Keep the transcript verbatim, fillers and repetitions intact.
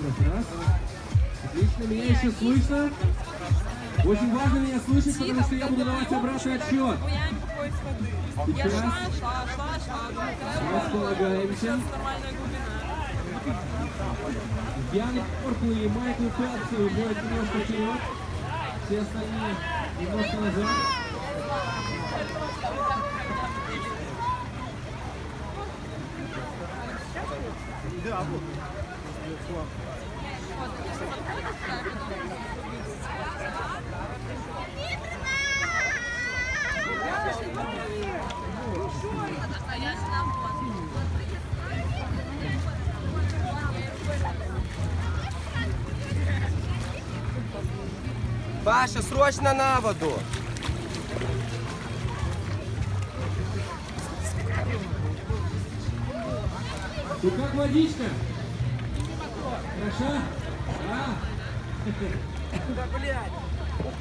Раз. Отлично, меня еще слышно. Очень важно меня слышать, потому что я буду давать обратный отсчет. Сейчас. Располагаемся. Яник Корпул и Майкл Фелпс уходят немножко вперед. Все остальные немножко назад. Да, вот. Паша, срочно на воду! Ну как водичка? Хорошо? Да? Да, блядь!